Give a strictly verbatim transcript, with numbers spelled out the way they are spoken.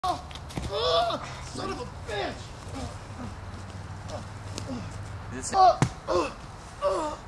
Oh, oh, son of a bitch! This Oh, oh, oh.